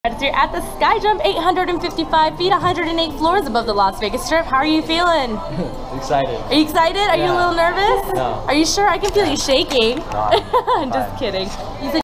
You're at the Sky Jump, 855 feet, 108 floors above the Las Vegas Strip. How are you feeling? Excited. Are you excited? Are you a little nervous? No. Are you sure? I can feel you shaking. No, I'm just kidding.